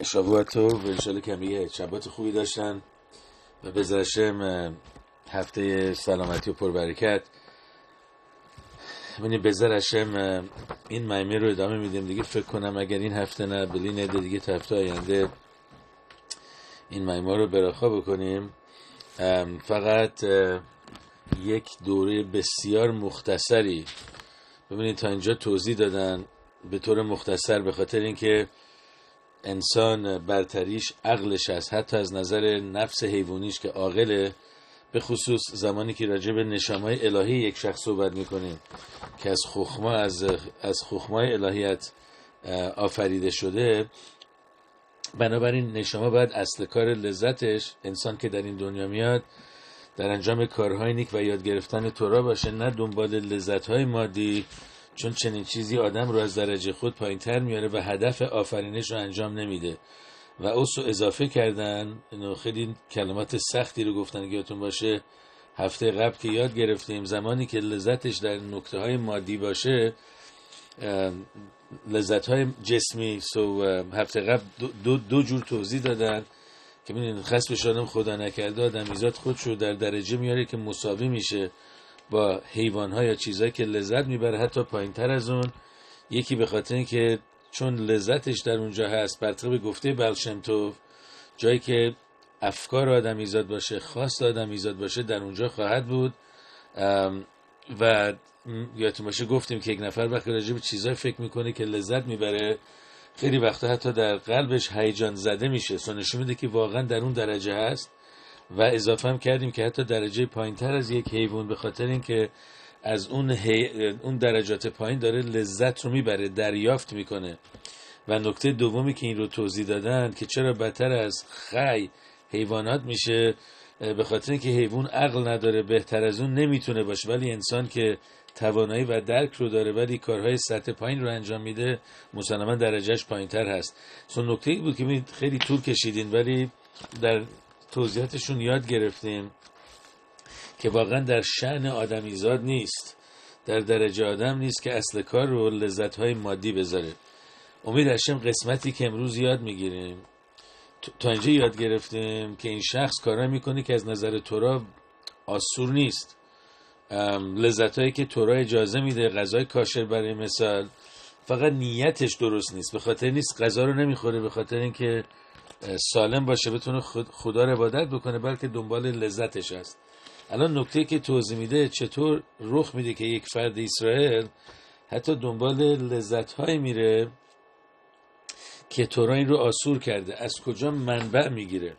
شابواتو و انشالله که همه شبات خوبی داشتن و بذارشم هفته سلامتی و پربرکت. ببینید بذارشم این مایمه رو ادامه میدیم دیگه. فکر کنم اگر این هفته نه بلی نده دیگه تا هفته آینده این مایمه رو براخا بکنیم. فقط یک دوره بسیار مختصری ببینید تا اینجا توضیح دادن به طور مختصر، به خاطر اینکه انسان برتریش عقلش است، حتی از نظر نفس حیوانیش که عاقله، به خصوص زمانی که راجع به نشامای الهی یک شخص صحبت میکنیم که از خخمای الهیت آفریده شده. بنابراین نشامه باید اصل کار لذتش، انسان که در این دنیا میاد در انجام کارهای نیک و یاد گرفتن تورا باشه، نه دنبال لذت‌های مادی، چون چنین چیزی آدم رو از درجه خود پایین‌تر میاره و هدف آفرینش رو انجام نمیده. و اوسو اضافه کردن، اینو خیلی کلمات سختی رو گفتن که یادتون باشه هفته قبل که یاد گرفتیم زمانی که لذتش در نکته‌های مادی باشه، لذت‌های جسمی، هفته قبل دو جور توضیح دادن که ببینید خسبش آدم خدا نکرده آدمیزاد خودشو در درجه میاره که مساوی میشه با حیوان‌ها یا چیزایی که لذت میبره، حتی پایین‌تر از اون. یکی به خاطر اینکه چون لذتش در اونجا هست، بر طبق گفته بلشمتوف، جایی که افکار آدمیزاد باشه، خواست آدمیزاد باشه، در اونجا خواهد بود. و یادتون باشه گفتیم که یک نفر وقتی راجع به چیزای فکر میکنه که لذت میبره، خیلی وقتا حتی در قلبش هیجان زده میشه، نشون میده که واقعا در اون درجه هست. و اضافه هم کردیم که حتی درجه پایینتر از یک حیوان، به خاطر اینکه از اون درجات پایین داره لذت رو میبره، دریافت میکنه. و نکته دومی که این رو توضیح دادن که چرا بدتر از حیوانات میشه، به خاطر اینکه حیوان عقل نداره، بهتر از اون نمیتونه باشه، ولی انسان که توانایی و درک رو داره ولی کارهای سطح پایین رو انجام میده، مسلما درجهش پایینتر هست. نکته ای بود که خیلی طول کشیدین ولی در توضیحاتشون یاد گرفتیم که واقعا در شأن آدمیزاد نیست، در درجه آدم نیست که اصل کار رو لذت‌های مادی بذاره. امید هاشم قسمتی که امروز یاد میگیریم، تا اینجا یاد گرفتیم که این شخص کارا میکنه که از نظر تورا آسور نیست. لذت‌هایی که تورا اجازه میده، غذای کاشر برای مثال، فقط نیتش درست نیست، به خاطر نیست غذا رو نمیخوره به خاطر اینکه سالم باشه بتونه خدا رو عبادت بکنه، بلکه دنبال لذتش است. الان نکته که توضیح میده چطور رخ میده که یک فرد اسرائیل حتی دنبال لذت‌های میره که تورا این رو آسور کرده، از کجا منبع میگیره.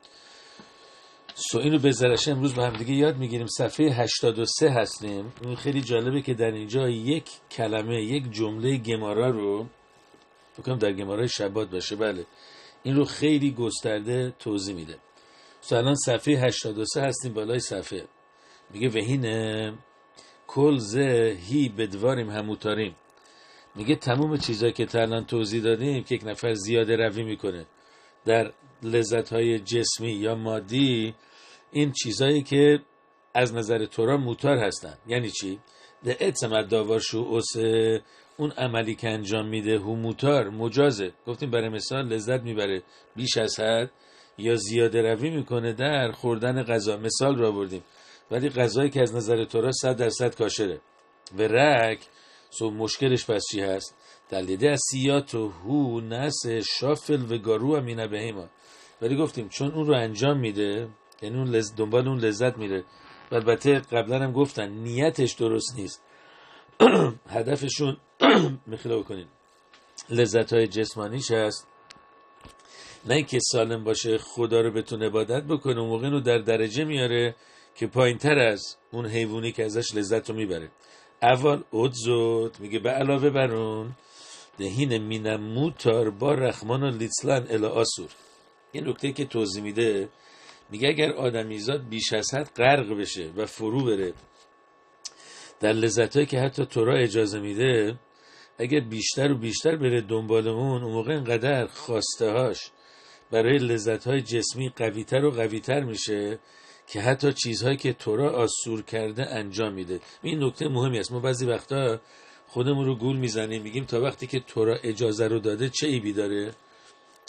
اینو بذارش امروز با هم دیگه یاد میگیریم. صفحه 83 هستیم. این خیلی جالبه که در اینجا یک کلمه، یک جمله گمارا رو بکنم در گمارای شبات باشه، بله، این رو خیلی گسترده توضیح میده. الان صفحه 83 هستیم، بالای صفحه میگه وهینه کل زه هی بدواریم هموتاریم. میگه تمام چیزایی که تا الان توضیح دادیم که یک نفر زیاده روی میکنه در لذت‌های جسمی یا مادی، این چیزایی که از نظر تورا موتار هستن. یعنی چی؟ ده اعتماد داور شو اوسه، اون عملی که انجام میده هو موتار مجازه. گفتیم برای مثال لذت میبره بیش از حد یا زیاده روی میکنه در خوردن غذا، مثال رو آوردیم، ولی غذایی که از نظر تورا 100% کاشره و رک مشکلش پس چی هست؟ دلیده از سیات و هو نس شافل و گارو هم اینه به هیما. ولی گفتیم چون اون رو انجام میده، یعنی اون دنبال اون لذت میره، و البته قبلا هم گفتن نیتش درست نیست هدفشون میخواه بکنین لذت های جسمانیش هست، نه اینکه سالم باشه خدا رو بتونه عبادت بکنه. اون موقع رو در درجه میاره که پایین تر از اون حیوانی که ازش لذت رو میبره. اول ادزوت میگه به علاوه بر اون دهین مینم موتار با رحمان و لیتسلن الا آسور. این نکته که توضیح میده، میگه اگر آدمیزاد بیش از حد غرق بشه و فرو بره در لذتایی که حتی تورا اجازه میده، اگر بیشتر و بیشتر بره دنبال اون موقع اینقدر خواسته هاش برای لذت‌های جسمی قوی‌تر و قوی‌تر میشه که حتی چیزهایی که تورا آسور کرده انجام میده. این نکته مهمی است. ما بعضی وقتا خودمون رو گول میزنیم، میگیم تا وقتی که تورا اجازه رو داده چه عیبی داره؟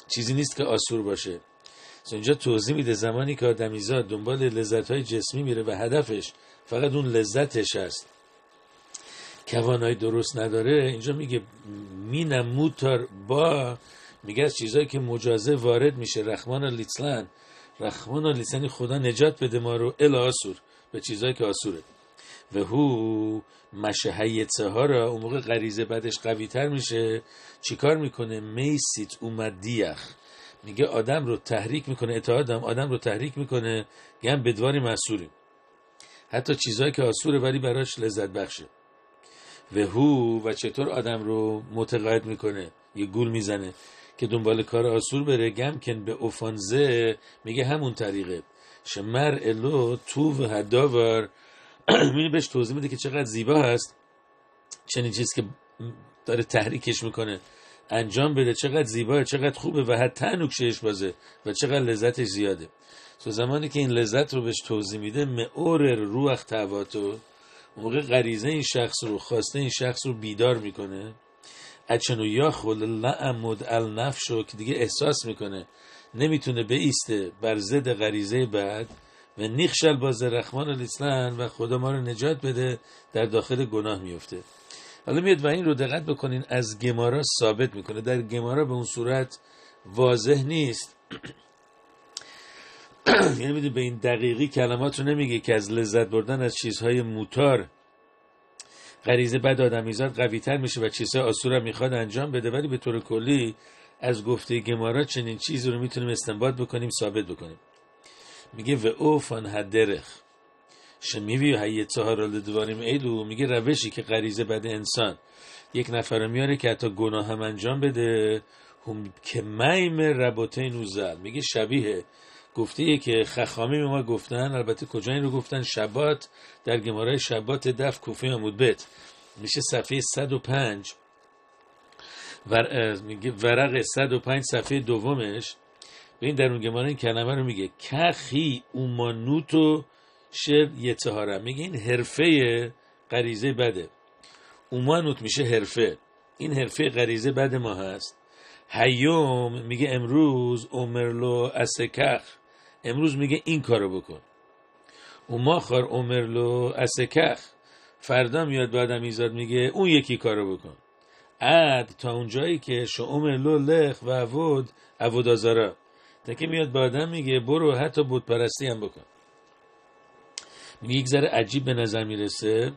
چیزی نیست که آسور باشه. اینجا توضیح میده زمانی که آدمیزاد دنبال لذت‌های جسمی میره و هدفش فقط اون لذتش هست، توانایی درست نداره، اینجا میگه مینم موتار با، میگه از چیزایی که مجازه وارد میشه، رحمان لیتلن خدا نجات بده ما رو الا آسور، به چیزایی که آسوره. و هو مشهیتسه ها را اون موقع غریزه بدش قوی تر میشه، چیکار میکنه؟ میسیت اومدیخ، میگه آدم رو تحریک میکنه، اطاعت آدم رو تحریک میکنه گم بدواری مسئولیم، حتی چیزایی که آسوره ولی براش لذت بخشه. و چطور آدم رو متقاعد میکنه، یه گول میزنه که دنبال کار آسور بره، گم کن به اوفانزه، میگه همون طریقه شمر الو تو و هداور میبینی بهش توضیح میده که چقدر زیبا هست چنین چیز که داره تحریکش میکنه انجام بده، چقدر زیباه، چقدر خوبه و حتی نوکشهش بازه و چقدر لذتش زیاده. زمانی که این لذت رو بهش توضیح میده مئور روح تواتو، اون موقع غریزه این شخص رو، خواسته این شخص رو بیدار میکنه. اچنو یا خل لعمد النفشو، که دیگه احساس میکنه نمیتونه بیسته بر ضد غریزه بعد و نیخشل باز رحمان الاسلام و خدا ما رو نجات بده در داخل گناه میفته. حالا میاد و این رو دقت بکنین از گمارا ثابت میکنه، در گمارا به اون صورت واضح نیست یعنی میدونی به این دقیقی کلمات رو نمیگه که از لذت بردن از چیزهای موتار غریزه بد آدمیزاد قوی تر میشه و چیزهای آسور میخواد انجام بده، ولی به طور کلی از گفته گمارا چنین چیزی رو میتونیم استنباط بکنیم، ثابت بکنیم. میگه و او فان هدرخ شمیوی حییت ها را لدواریم ایلو، میگه روشی که غریزه بد انسان یک نفر میاره که حتی گناه هم انجام بده، هم که میم رباطه نوزل، میگه شبیه گفته که خخامی ما گفتن، البته کجا این رو گفتن؟ شبات، در گمارای شبات دف کوفه عمود بیت میشه صفحه 105 میگه ورق 105 صفحه دومش، ببین در اون گمارا این کلمه رو میگه کخی اومانوتو شر یتهارم، میگه این حرفه غریزه بده، اومانوت میشه حرفه، این حرفه غریزه بد ما هست. هیوم میگه امروز اومرلو اسکخ، امروز میگه این کارو بکن. اوماخار اومرلو اسکخ، فردا میاد به آدم ایزاد میگه اون یکی کارو بکن. عد تا اون جایی که اومرلو لخ و عبودازارا، تا که میاد به آدم میگه برو حتی بت پرستی هم بکن. یک ذره عجیب به نظر میرسه،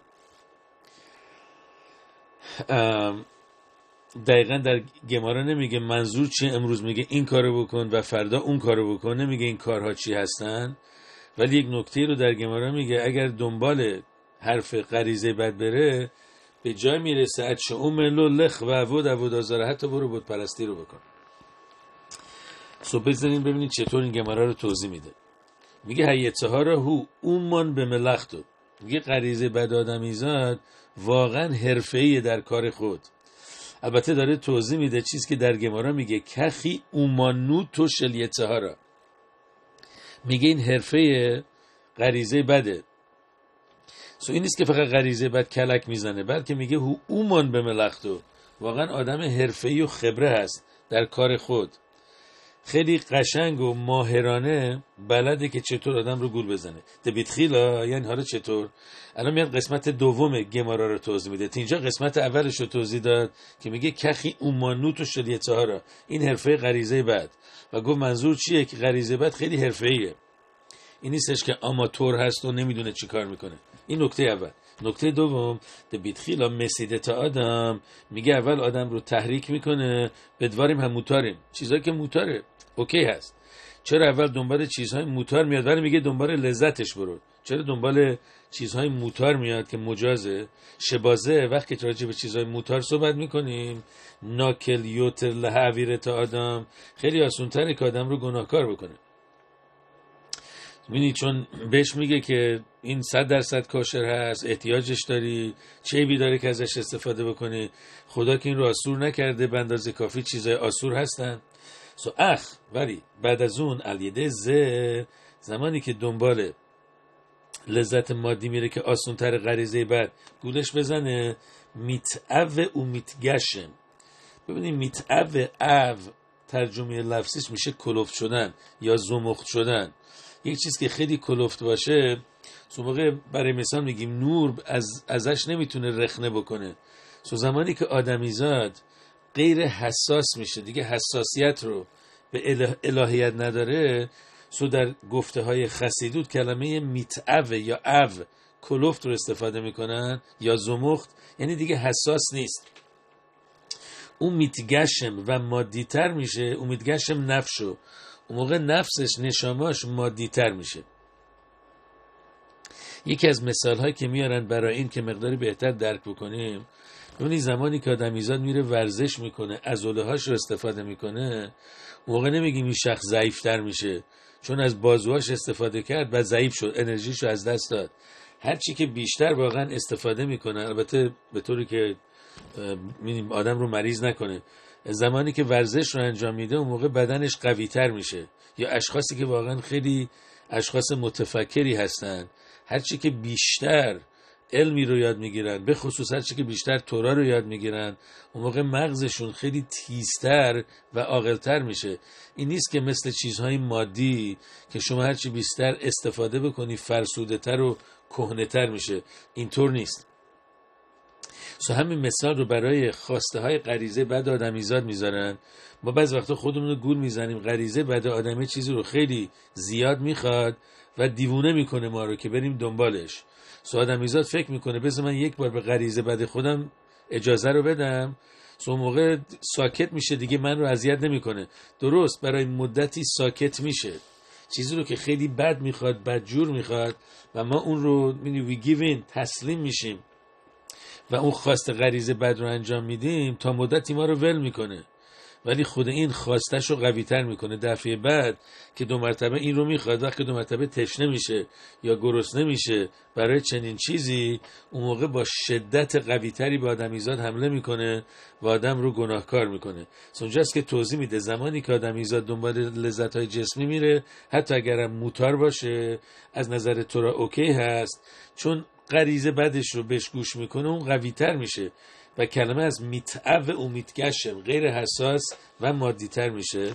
دقیقا در گمارا نمیگه منظور چی، امروز میگه این کارو بکن و فردا اون کارو بکن، نمیگه این کارها چی هستن، ولی یک نکته رو در گمارا میگه اگر دنبال حرف غریزه بد بره به جای میرسه اچه اوملو لخ و عبودازاره، حتی برو بت پرستی رو بکن. بزنین ببینید چطور این گمارا رو توضیح میده. میگه حییتسه ها را هو اومان به ملختو، میگه غریزه بد آدمیزاد واقعا حرفه‌ایه در کار خود. البته داره توضیح میده چیز که در گمارا میگه کخی اومانو تو شلیتسه ها را، میگه این حرفه غریزه بده. این نیست که فقط غریزه بد کلک میزنه، بلکه میگه هو اومان به ملختو، واقعا آدم حرفه‌ای و خبره هست در کار خود، خیلی قشنگ و ماهرانه بلده که چطور آدم رو گول بزنه. دبیتخیلا یعنی حالا چطور؟ الان میاد قسمت دوم گمارا رو توضیح میده. اینجا قسمت اولش رو توضیح داد که میگه کخی اومانوت و شلیته ها را، این حرفه غریزه بد، و گفت منظور چیه که غریزه بد خیلی حرفه‌ایه، این نیستش که آماتور هست و نمیدونه چی کار میکنه. این نکته اول. نکته دوم دبیتخیلا مسیده تا آدم، میگه اول آدم رو تحریک میکنه بدواریم هم موتاریم، چیزایی که موتاره اوکی هست، چرا اول دنبال چیزهای موتار میاد ولی میگه دنبال لذتش برو، چرا دنبال چیزهای موتار میاد که مجازه؟ شبازه وقتی که راجع به چیزهای موتار صحبت میکنیم ناکل یوتر لحویره تا آدم، خیلی آسان‌تره که آدم رو گناهکار بکنه. می‌بینی چون بهش میگه که این 100% کاشر هست، احتیاجش داری، چه بیداره که ازش استفاده بکنی، خدا که این رو آسور نکرده، به اندازه کافی چیزای آسور هستن. ولی بعد از اون علیده زمانی که دنبال لذت مادی میره که آسون تر غریزه بعد گولش بزنه، میتعو و میتگشم. ببینید میتعو ترجمه لفظیش میشه کلفت شدن یا زمخت شدن. یک چیز که خیلی کلفت باشه، سو موقع برای مثال میگیم نور ازش نمیتونه رخنه بکنه. سو زمانی که آدمیزاد غیر حساس میشه، دیگه حساسیت رو به الهیت نداره، سو در گفته های خسیدود کلمه میتعو یا او کلفت رو استفاده میکنن یا زمخت، یعنی دیگه حساس نیست. اون میتگشم و مادیتر میشه، اون میتگشم نفشو، اون موقع نفسش نشاماش مادیتر میشه. یکی از مثال هایی که میارن برای این که مقداری بهتر درک بکنیم، ببینید زمانی که آدمیزاد میره ورزش میکنه، عضله هاش رو استفاده میکنه، موقع نمیگیم این شخص ضعیفتر میشه چون از بازوهاش استفاده کرد بعد ضعیف شد، انرژیشو از دست داد. هرچی که بیشتر واقعا استفاده میکنه، البته به طوری که آدم رو مریض نکنه، زمانی که ورزش رو انجام میده اون موقع بدنش قوی تر میشه. یا اشخاصی که واقعا خیلی اشخاص متفکری هستن، هرچی که بیشتر علمی رو یاد میگیرن، به خصوص هرچی که بیشتر تورا رو یاد میگیرن، اون موقع مغزشون خیلی تیزتر و عاقلتر میشه. این نیست که مثل چیزهای مادی که شما هرچی بیشتر استفاده بکنی فرسوده تر و کهنه تر میشه، اینطور نیست. همین مثال رو برای خواسته های غریزه بد آدمیزاد میذارن. ما بعض وقتا خودمون رو گول میزنیم، غریزه بد آدمی چیزی رو خیلی زیاد میخواد و دیوونه میکنه ما رو که بریم دنبالش. آدمیزاد فکر میکنه بذار من یک بار به غریزه بد خودم اجازه رو بدم، موقع ساکت میشه دیگه، من رو اذیت نمیکنه. درست برای مدتی ساکت میشه، چیزی رو که خیلی بد میخواد، بدجور میخواد و ما اون رو وی گیوین تسلیم میشیم و اون خواست غریزه بد رو انجام میدیم، تا مدتی ما رو ول میکنه، ولی خود این خواستش رو قوی تر میکنه. دفعه بعد که 2 مرتبه این رو میخواد، وقتی 2 مرتبه تشنه میشه یا گرسنه میشه برای چنین چیزی، اون موقع با شدت قوی تری به آدمیزاد حمله میکنه و آدم رو گناهکار میکنه. اونجاست که توضیح میده زمانی که آدمیزاد دنبال لذت‌های جسمی میره، حتی اگرم موتار باشه، از نظر تو را اوکی هست، چون غریزه بدش رو بهش گوش میکنه، اون قوی تر میشه و کلمه از میتعو و میتگشم غیر حساس و مادیتر میشه.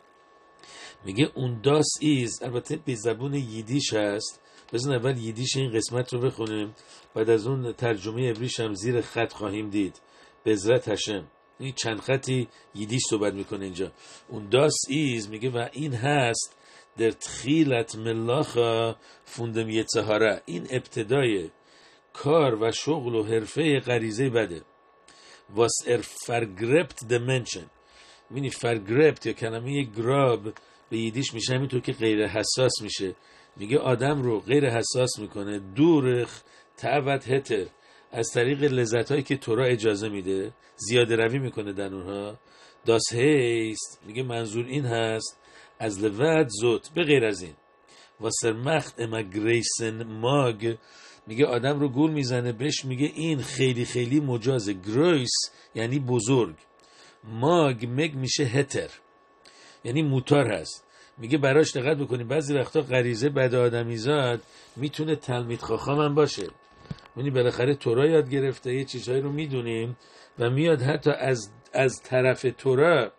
میگه اون داس ایز، البته به زبون ییدیش هست، بزن اول ییدیش این قسمت رو بخونیم، بعد از اون ترجمه عبریش هم زیر خط خواهیم دید به عزت هشم. این چند خطی ییدیش صحبت میکنه اینجا. اون داس ایز میگه و این هست در تخیلت ملاخا فوندم یتسهاره، این ابتدای کار و شغل و حرفه غریزه بده. واس فرگرپت دمنشن، مینی فرگرپت یا کلمه گراب به ییدیش میشه همینطور که غیر حساس میشه. میگه آدم رو غیر حساس میکنه، دورخ تعبت هتر، از طریق لذت هایی که تورا اجازه میده زیاده روی میکنه در اونها. داس هیست میگه منظور این هست از لوت زوت، به غیر از این. واسر مخت اما گریسن ماگ، میگه آدم رو گول میزنه بهش، میگه این خیلی خیلی مجازه. گرویس یعنی بزرگ، ماگ مگ میشه هتر یعنی موتار هست. میگه براش دقت بکنیم بعضی وقتا غریزه بد آدمیزاد میتونه تلمید خاخام هم باشه، یعنی بالاخره تورا یاد گرفته، یه چیزهایی رو میدونیم و میاد حتی از طرف تورا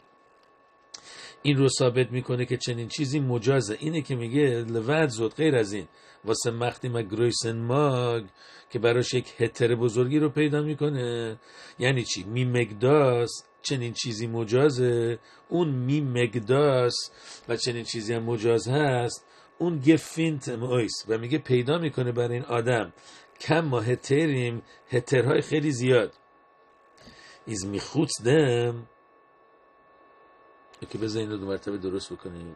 این رو ثابت میکنه که چنین چیزی مجازه. اینه که میگه لوت زود غیر از این واسه مختی گرویسن ماگ که براش یک هتر بزرگی رو پیدا میکنه. یعنی چی؟ می مگداس چنین چیزی مجازه، اون می مگداس و چنین چیزی هم مجاز هست، اون گفینت مویس و میگه پیدا میکنه برای این آدم کم ما هتریم، هترهای خیلی زیاد. ایز میخوت دم که بذار این رو 2 مرتبه درست بکنیم.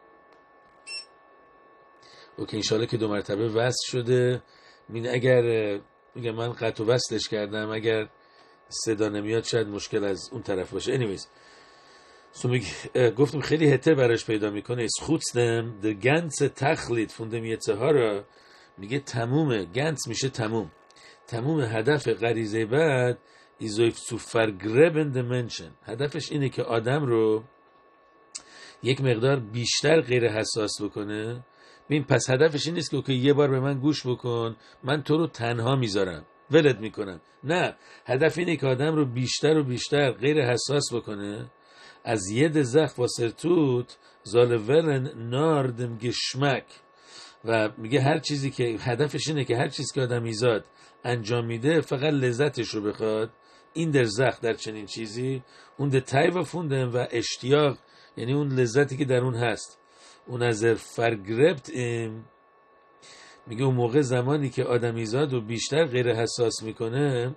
اوکی انشالله که 2 مرتبه وصل شده. اگر میگم من قطع و وصلش کردم، اگر صدا نمیاد شاید مشکل از اون طرف باشه. anyways گفتم خیلی هتر براش پیدا میکنه. از خودستم در گنس تخلید فوندم یه ها، میگه تمومه، گنس میشه تموم هدف غریزه بعد ایزویف تو فرگربند منشن، هدفش اینه که آدم رو یک مقدار بیشتر غیر حساس بکنه. ببین پس هدفش این نیست که یه بار به من گوش بکن، من تو رو تنها میذارم ولت میکنم. نه، هدف اینه که آدم رو بیشتر و بیشتر غیر حساس بکنه، از ید زخ واسرتوت زالورن ناردم گشمک. و میگه هر چیزی که هدفش اینه که هر چیزی که آدمیزاد انجام میده فقط لذتش رو بخواد. این در زخ در چنین چیزی اون ده تایو فوندن و اشتیاق، یعنی اون لذتی که در اون هست، اون از فرگربت میگه اون موقع زمانی که آدمیزاد رو بیشتر غیر حساس میکنه،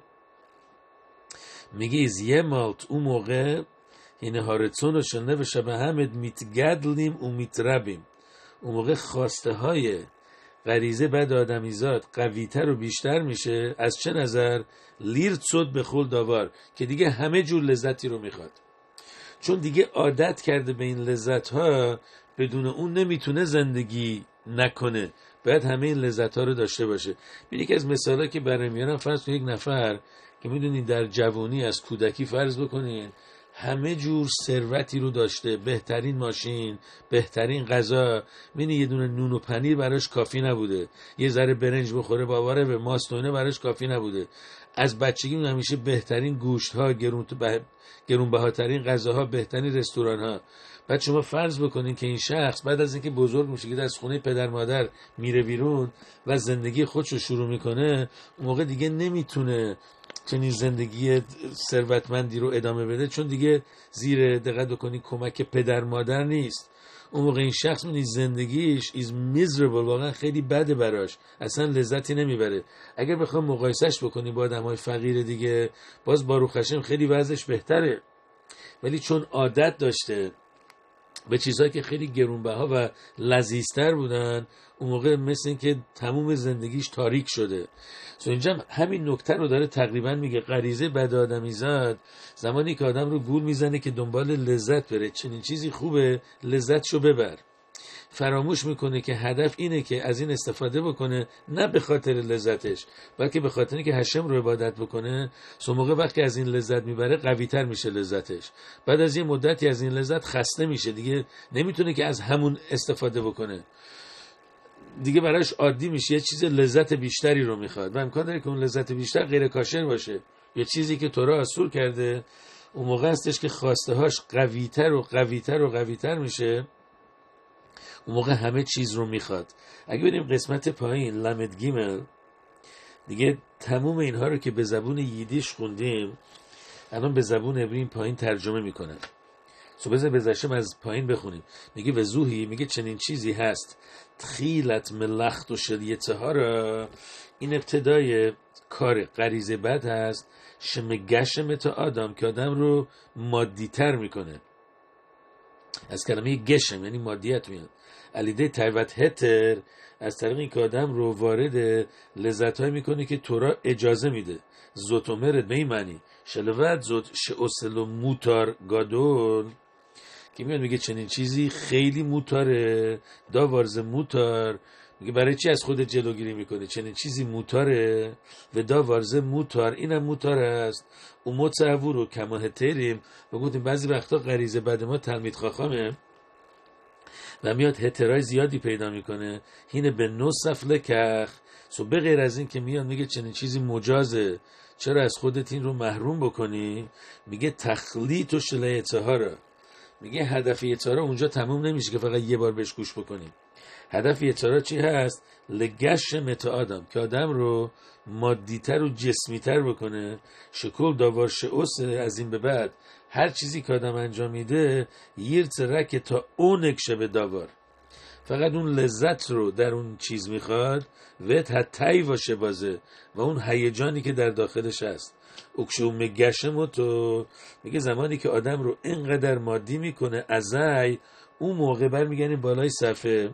میگه از یه مالت اون موقع یعنی هارتسون رو شنه و شبه همت میتگدلیم و میتربیم. اون موقع خواسته های غریزه بعد آدمیزاد قویتر و بیشتر میشه. از چه نظر؟ لیرتسود به خول داوار، که دیگه همه جور لذتی رو میخواد، چون دیگه عادت کرده به این لذت ها، بدون اون نمیتونه زندگی نکنه، باید همه این لذت ها رو داشته باشه. ببینید که از مثالا که برای میارم، فرض کنید یک نفر که میدونید در جوانی از کودکی فرض بکنید همه جور ثروتی رو داشته، بهترین ماشین، بهترین غذا، ببینید یه دونه نون و پنیر براش کافی نبوده، یه ذره برنج بخوره باوره به ماست و اینا براش کافی نبوده. از بچگی همیشه بهترین گوشت ها، گرونبهاترین غذاها، بهترین رستوران ها. بعد شما فرض بکنین که این شخص بعد از اینکه بزرگ میشه که از خونه پدر مادر میره بیرون و زندگی خودشو شروع میکنه، اون موقع دیگه نمیتونه چنین زندگی ثروتمندی رو ادامه بده، چون دیگه زیر دقت بکنین کمک پدر مادر نیست. اون موقع این شخص می‌بینی زندگیش is miserable، واقعا خیلی بده براش، اصلا لذتی نمیبره. اگر بخوام مقایسهش بکنیم با آدم‌های فقیر دیگه، باز باروخ هشم خیلی وضعش بهتره، ولی چون عادت داشته به چیزهایی که خیلی گرونبها و لذیذتر بودن، اون موقع مثل این که تموم زندگیش تاریک شده. اینجا همین نکته رو داره تقریبا میگه. غریزه بد آدمیزاد زمانی که آدم رو گول میزنه که دنبال لذت بره، چنین چیزی خوبه لذتشو ببر، فراموش میکنه که هدف اینه که از این استفاده بکنه، نه به خاطر لذتش، بلکه به خاطر اینکه هشم رو عبادت بکنه. سو موقع وقتی از این لذت میبره قوی‌تر میشه لذتش، بعد از یه مدتی از این لذت خسته میشه، دیگه نمیتونه که از همون استفاده بکنه، دیگه براش عادی میشه، یه چیز لذت بیشتری رو میخواد و امکان داره که اون لذت بیشتر غیر کاشر باشه، یه چیزی که تورا اصول کرده. اون موقع هستش که خواسته هاش قوی‌تر و قوی‌تر و قوی‌تر میشه، اون موقع همه چیز رو میخواد. اگه بریم قسمت پایین لمد گیمل، دیگه تموم اینها رو که به زبون ییدیش خوندیم الان به زبون عبری پایین ترجمه میکنن. بذار بذاشم از پایین بخونیم. میگه وزوهی، میگه چنین چیزی هست تخیلت ملخت و شلیته ها را، این ابتدای کار غریزه بد هست، شمگشم تا آدم که آدم رو مادیتر میکنه. از کلمه گشم یعنی مادیت میاد. علیده تایوت هتر، از طریق این که آدم رو وارد لذت‌های میکنه که تورا اجازه میده. زوتومرد به این معنی شلوت زوت شئوسلو موتار گادول، که میاد میگه چنین چیزی خیلی موتاره، داوارز موتار، میگه برای چی از خودت جلوگیری میکنه، چنین چیزی موتاره و داوارز موتار، اینم موتار است. او متصور رو کماه تریم و گفتیم بعضی وقتا غریزه بد ما تلمید خاخامه و میاد هترای زیادی پیدا میکنه. هینه به نصف لکخ، سو به غیر از این که میاد میگه چنین چیزی مجازه، چرا از خودت این رو محروم بکنی؟ میگه تخلیط و شلیعته ها را، میگه هدف یتارا اونجا تموم نمیشه که فقط یه بار بهش گوش بکنیم. هدف یتارا چی هست؟ لگش متا آدم، که آدم رو مادیتر و جسمیتر بکنه. شکل داوار شعوس، از این به بعد هر چیزی که آدم انجام میده یرت رک تا اونک شبه داوار، فقط اون لذت رو در اون چیز میخواد و حتی باشه بازه و اون هیجانی که در داخلش هست. اکشو مگشم تو، میگه زمانی که آدم رو اینقدر مادی میکنه ازای، اون موقع برمیگردیم بالای صفحه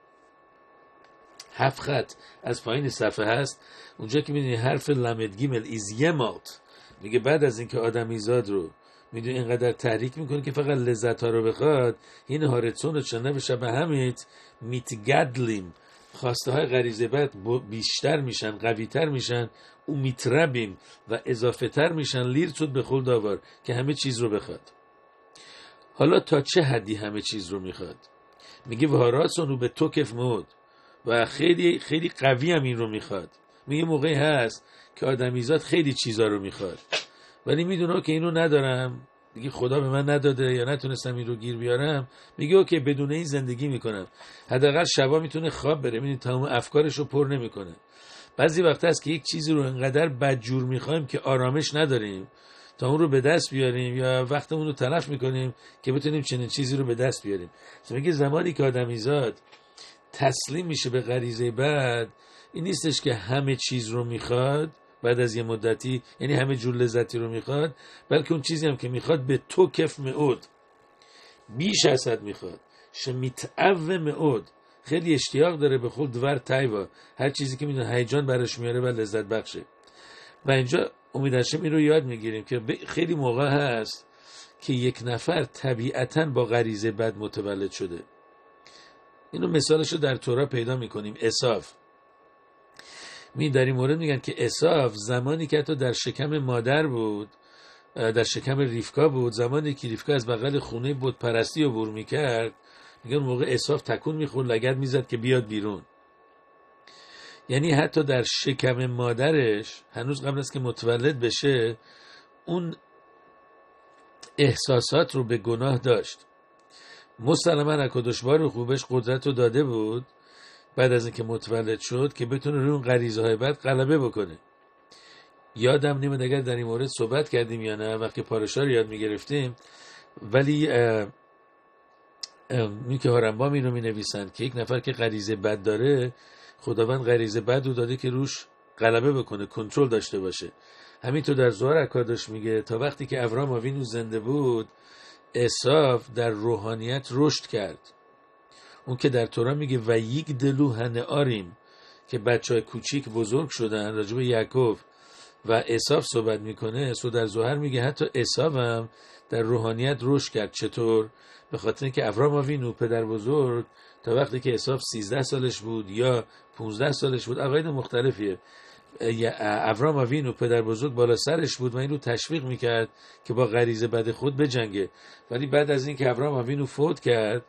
7 خط از پایین صفحه هست، اونجا که میدونی حرف لمد گیمل ایز یمات، میگه بعد از اینکه آدمیزاد رو میدونی اینقدر تحریک میکنه که فقط لذت ها رو بخواد، این هارتسون رو چنه بشه به همیت میتگدلیم، خواسته های غریزه بد بیشتر میشن، قویتر میشن، او میتربیم و اضافه تر میشن، لیرتود به خود داور که همه چیز رو بخواد. حالا تا چه حدی همه چیز رو میخواد؟ میگه وهاراتسون به توکف مود و خیلی خیلی قوی هم این رو میخواد. میگه موقعی هست که آدمیزاد خیلی چیزا رو میخواد ولی میدونه که اینو ندارم، دیگه خدا به من نداده یا نتونستم این رو گیر بیارم، میگه اوکی بدون این زندگی میکنم. حداقل شبا میتونه خواب بره، ببینید تمام افکارش رو پر نمیکنه. بعضی وقت هست که یک چیزی رو انقدر بدجور میخوایم که آرامش نداریم تا اون رو به دست بیاریم یا وقتمون رو تلف میکنیم که بتونیم چنین چیزی رو به دست بیاریم. میگه زمانی که آدمیزاد تسلیم میشه به غریزه بد، این نیستش که همه چیز رو میخواد بعد از یه مدتی، یعنی همه جور لذتی رو میخواد، بلکه اون چیزی هم که میخواد به تو کف معود، بیش از حد میخواد، شمیتعو معود، خیلی اشتیاق داره به خود دور تایوا، هر چیزی که میدونه هیجان براش میاره و لذت بخشه. و اینجا امیدوارم این رو یاد میگیریم که خیلی موقع هست که یک نفر طبیعتاً با غریزه بد متولد شده. اینو مثالشو در تورا پیدا میکنیم. عیسی در این مورد میگن که عیسی زمانی که حتی در شکم مادر بود، در شکم ریفکا بود، زمانی که ریفکا از بغل خونه بت پرستی عبور میکرد، میگن موقع عیسی تکون میخورد، لگد میزد که بیاد بیرون. یعنی حتی در شکم مادرش هنوز قبل از که متولد بشه اون احساسات رو به گناه داشت. مسلماً اکادوش بار خوبش قدرت رو داده بود بعد از اینکه متولد شد که بتونه روی اون غریزه های بد غلبه بکنه. یادم نمیاد اگر در این مورد صحبت کردیم یا نه وقتی پاراشا رو یاد میگرفتیم، ولی می که هارنبام اینو می نویسن که یک نفر که غریزه بد داره، خداوند غریزه بد رو داده که روش غلبه بکنه، کنترل داشته باشه. همینطور در زوار اکادوش میگه تا وقتی که ابراهام آوینو زنده بود، عیسی در روحانیت رشد کرد. اون که در تورا میگه و یک دلو هنه آریم که بچهای کوچیک بزرگ شدن، راجب یعقوب و عیسی صحبت میکنه. سو در زوهر میگه حتی عیسی هم در روحانیت رشد کرد. چطور؟ به خاطر اینکه ابراهام آوینو پدر بزرگ تا وقتی که عیسی 13 سالش بود یا 15 سالش بود، عقاید مختلفیه، ابراهام آوینو پدر بزرگ بالا سرش بود و این رو تشویق میکرد که با غریزه بد خود بجنگه. ولی بعد از اینکه ابراهام آوینو فوت کرد،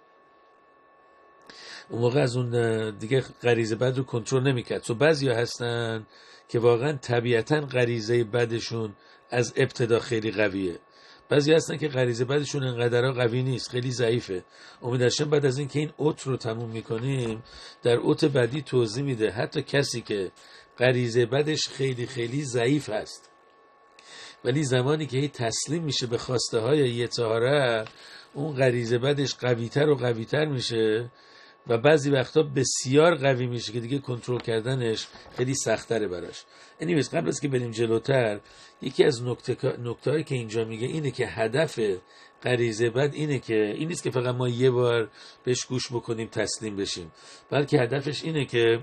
اون موقع از اون دیگه غریزه بد رو کنترل نمیکرد. تو بعضیا هستن که واقعا طبیعتا غریزه بدشون از ابتدا خیلی قویه، بعضی هستن که غریزه بدشون انقدر قوی نیست، خیلی ضعیفه. امیدوارم بعد از اینکه این اوت رو تموم میکنیم در اوت بعدی توضیح میده حتی کسی که غریزه بدش خیلی خیلی ضعیف هست ولی زمانی که تسلیم میشه به خواسته های یتاره، اون غریزه بدش قویتر و قویتر میشه و بعضی وقتا بسیار قوی میشه که دیگه کنترل کردنش خیلی سخت‌تره براش. anyways قبل از که بریم جلوتر، یکی از نکته‌هایی که اینجا میگه اینه که هدف غریزه بد اینه که این نیست که فقط ما یه بار بهش گوش بکنیم تسلیم بشیم، بلکه هدفش اینه که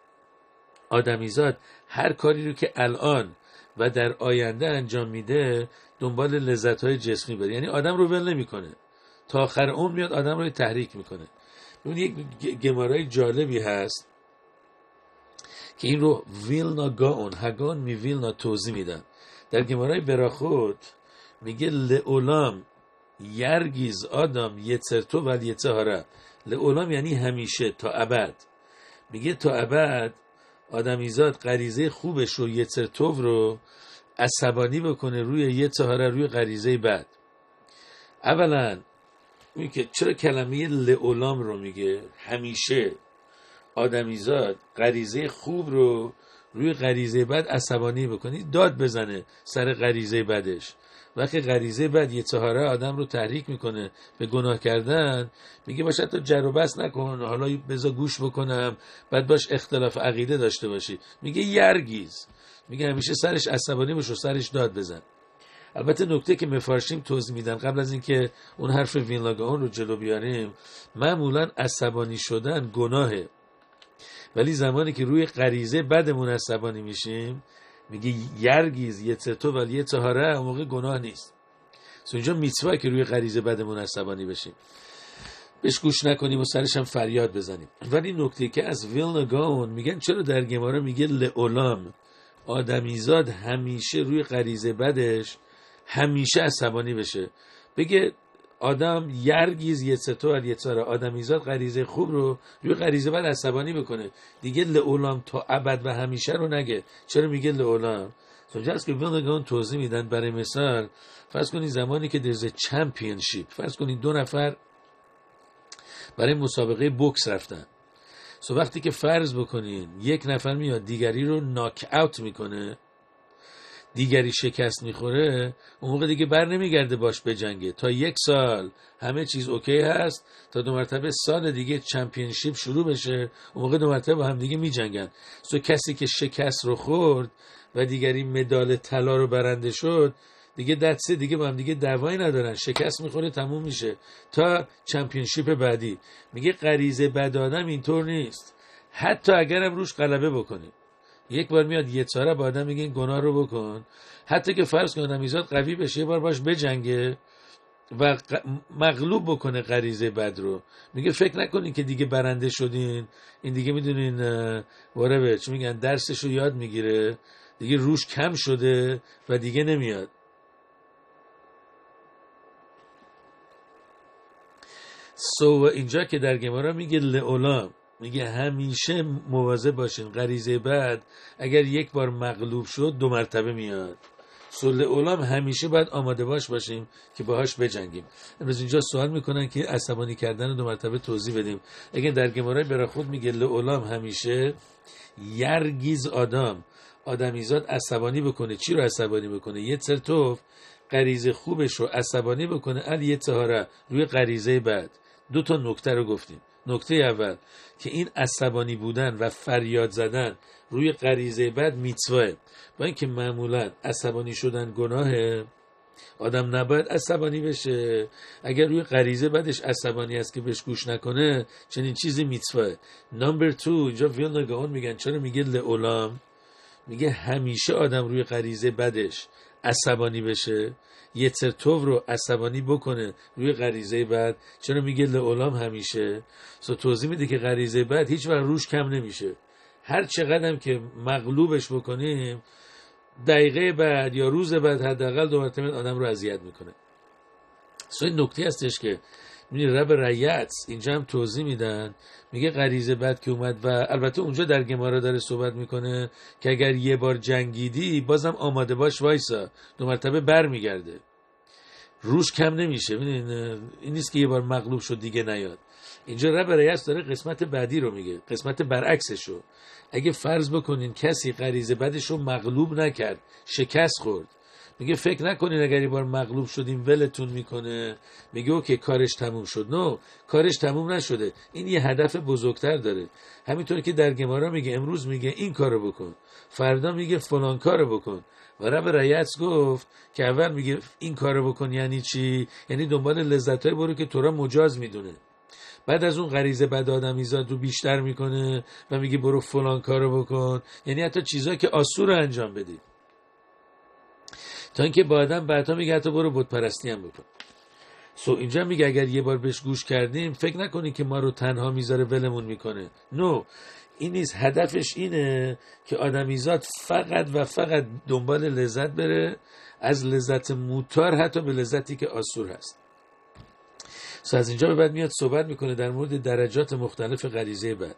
آدمیزاد هر کاری رو که الان و در آینده انجام میده دنبال لذت‌های جسمی بره. یعنی آدم رو ول نمی‌کنه، تا آخر عمر میاد آدم رو تحریک میکنه. اون یک گمارای جالبی هست که این رو ویلنا گاون هگان می ویلنا توضیح میدن. در گمارای براخوت میگه لعولام یرگیز آدم یترتو و یتهاره. لعولام یعنی همیشه، تا ابد. میگه تا ابد آدمیزاد غریزه خوبش رو یترتو رو عصبانی بکنه روی یتهاره، روی غریزه بد. اولا میگه چرا کلمه لعولام رو میگه؟ همیشه آدمیزاد غریزه خوب رو روی غریزه بد عصبانی بکنی، داد بزنه سر غریزه بدش. وقتی غریزه بد یه طهاره آدم رو تحریک میکنه به گناه کردن، میگه باشه تو جر و بحث نکن، حالا بذار گوش بکنم، بعد باش اختلاف عقیده داشته باشی. میگه یرگیز، میگه همیشه سرش عصبانی باش و سرش داد بزن. البته نکته که مفارشیم توضیح میدن قبل از اینکه اون حرف وینلاگاون رو جلو بیاریم، معمولا عصبانی شدن گناهه، ولی زمانی که روی غریزه بدمون عصبانی میشیم، میگه یرگیز یتتو ولی یتهاره، اون موقع گناه نیست. اینجا میتواه که روی غریزه بدمون عصبانی بشیم، بهش گوش نکنیم و سرش هم فریاد بزنیم. ولی نکته که از وینلاگاون میگن چرا در گمارا میگه لعولام، آدمیزاد همیشه روی غریزه بدش همیشه عصبانی بشه. بگه آدم یرگیز یتستو ال یتساره، آدمیزاد غریزه خوب رو روی غریزه بد عصبانی بکنه. دیگه لعولام تا ابد و همیشه رو نگه. چرا میگه لعولام؟ اونجاست که ویلنگان توضیح میدن. برای مثال فرض کنید زمانی که درز چمپیونشیپ، فرض کنید 2 نفر برای مسابقه بوکس رفتن، وقتی که فرض بکنین یک نفر میاد دیگری رو ناک اوت میکنه، دیگری شکست میخوره، اون موقع دیگه بر نمیگرده باش بجنگه تا 1 سال همه چیز اوکی هست تا 2 مرتبه سال دیگه چمپیونشیپ شروع بشه، اون موقع 2 مرتبه با هم دیگه میجنگن. کسی که شکست رو خورد و دیگری مدال طلا رو برنده شد دیگه دسته دیگه با هم دیگه دعوایی ندارن، شکست میخوره تموم میشه تا چمپیونشیپ بعدی. میگه غریزه بد آدم اینطور نیست، حتی اگرم روش غلبه بکنی. یک بار میاد یه چاره با آدم میگه این گناه رو بکن، حتی که فرض کن آدمیزاد قوی بشه، یه بار باش بجنگه و مغلوب بکنه غریزه بد رو، میگه فکر نکنین که دیگه برنده شدین، این دیگه میدونین واره چی میگن درسش رو یاد میگیره، دیگه روش کم شده و دیگه نمیاد. اینجا که در گمارا میگه لعلام، میگه همیشه مواظب باشین، غریزه بد اگر یک بار مغلوب شد 2 مرتبه میاد. لعلام همیشه باید آماده باشیم که باهاش بجنگیم. امروز اینجا سوال میکنن که عصبانی کردن 2 مرتبه توضیح بدیم. اگه در گمارای براخود میگه لعلام همیشه یرگیز آدمیزاد عصبانی بکنه. چی رو عصبانی بکنه؟ یه ترتوف غریزه خوبش رو عصبانی بکنه، یه تهاره روی غریزه بد. 2 تا نکته رو گفتیم. نکته اول که این عصبانی بودن و فریاد زدن روی غریزه بد میتواه، با اینکه معمولا عصبانی شدن گناهه، آدم نباید عصبانی بشه. اگر روی غریزه بدش عصبانی است که بهش گوش نکنه، چنین چیزی میتواه. نمبر 2 اینجا ویلنگان میگن چرا میگه لعلام، میگه همیشه آدم روی غریزه بدش عصبانی بشه، یه ترتوب رو عصبانی بکنه روی غریزه بد. چرا میگه لعلام همیشه؟ توضیح میده که غریزه بد هیچ وقت روش کم نمیشه، هر چقدر که مغلوبش بکنیم دقیقه بعد یا روز بعد حداقل 2 مرتبه آدم رو اذیت میکنه. این نکته هستش که میبینی رب ریت اینجا هم توضیح میدن، میگه غریزه بد که اومد و البته اونجا در گمارا داره صحبت میکنه که اگر یه بار جنگیدی بازم آماده باش وایسا، 2 مرتبه بر میگرده، روش کم نمیشه. ببینین این نیست که یه بار مغلوب شد دیگه نیاد. اینجا رب ریت داره قسمت بعدی رو میگه، قسمت برعکسشو. اگه فرض بکنین کسی غریزه بدش رو مغلوب نکرد، شکست خورد، میگه فکر نکنین اگر یه بار مغلوب شدیم ولتون میکنه، میگه اوکی کارش تموم شد. کارش تموم نشده، این یه هدف بزرگتر داره. همینطور که در گمارا میگه امروز میگه این کارو بکن، فردا میگه فلان کارو بکن. و رب ریت گفت که اول میگه این کارو بکن یعنی چی؟ یعنی دنبال لذتای برو که تو را مجاز میدونه. بعد از اون غریزه بد آدمیزاد رو بیشتر میکنه و میگه برو فلان کارو بکن، یعنی حتی چیزایی که آسور رو انجام بدی، تا اینکه با آدم بعدا میگه حتی برو بت پرستی هم بکن. اینجا میگه اگر یه بار بهش گوش کردیم فکر نکنی که ما رو تنها میذاره ولمون میکنه. این نیست، هدفش اینه که آدمیزاد فقط و فقط دنبال لذت بره، از لذت موتار حتی به لذتی که آسور هست. از اینجا به بعد میاد صحبت میکنه در مورد درجات مختلف غریزه بد.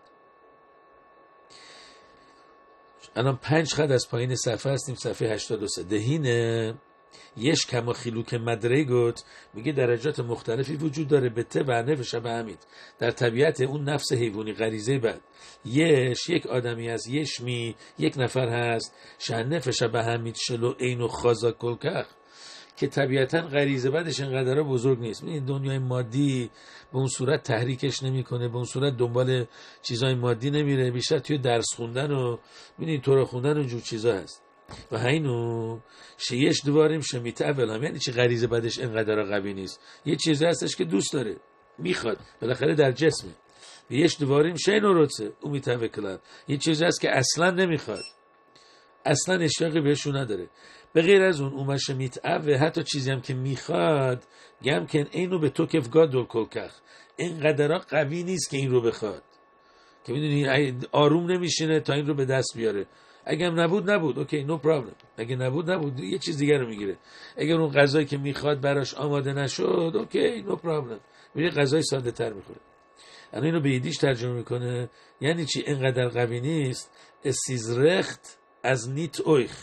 الان 5 خط از پایین صفحه هستیم، صفحه 83. دهینه یش کما خیلوک مدرگوت، میگه درجات مختلفی وجود داره به تبع نفس شبه همید، در طبیعت اون نفس حیوانی غریزه بد. یک آدمی از یک نفر هست، نفس شبه همید شلو عین و خازا کلکخ، که طبیعتا غریزه بدش انقدر بزرگ نیست. این دنیای مادی به اون صورت تحریکش نمیکنه، به اون صورت دنبال چیزای مادی نمیره، بیشتر توی درس خوندن و ببینید تورا خوندن و جور چیزا هست. و اینو شیش دواریم شمیت اولام، یعنی چی غریزه بدش انقدر قوی نیست، یه چیزی هستش که دوست داره میخواد، بالاخره در جسمه. یش دواریم شینو روته او میتوکلن، یه چیزی هست که اصلا نمیخواد، اصلا اشتیاقی بهشون نداره. به غیر از اون اومش میتعوه، حتی چیزی هم که میخواد گم کن اینو به تو کفگاه دو کلکخ، اینقدر قوی نیست که این رو بخواد، که میدونی آروم نمیشینه تا این رو به دست بیاره. اگه هم نبود اوکی نو پرابلم، اگه نبود یه چیز دیگر رو میگیره. اگر اون غذایی که میخواد براش آماده نشد اوکی نو پرابلم، میره غذای ساده تر میخوره. اما اینو به ایدیش ترجمه میکنه یعنی چی اینقدر قوی نیست، اسیز رخت از نیت اویخ،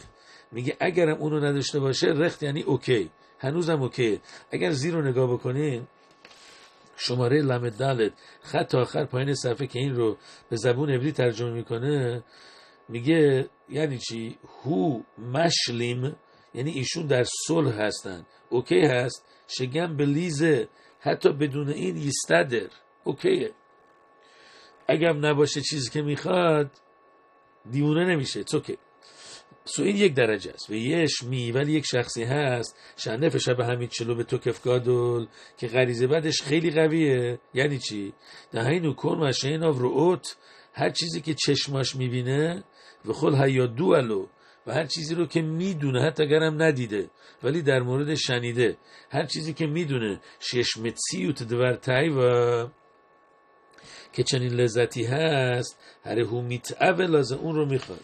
میگه اگرم اونو نداشته باشه رخت یعنی اوکی، هنوزم اوکی. اگر زیر رو نگاه بکنین شماره لم دالت خط آخر پایین صفحه که این رو به زبون عبری ترجمه میکنه میگه یعنی چی؟ هو مشلیم یعنی ایشون در صلح هستن، اوکی هست. شگم بلیزه حتی بدون این یستدر اوکیه. اگرم نباشه چیزی که میخواد دیوونه نمیشه، اوکی. سو این یک درجه است و یش می ولی یک شخصی هست شنف شب همین چلو به تو کفگادل که غریزه بدش خیلی قویه. یعنی چی؟ دهینو کن و شیناو رؤوت هر چیزی که چشماش میبینه و خل هیا دوالو و هر چیزی رو که میدونه حتی اگرم ندیده ولی در مورد شنیده، هر چیزی که میدونه ششمتسیوت دورتای و که چنین لذتی هست هر هو میتعوه لازه اون رو میخواد.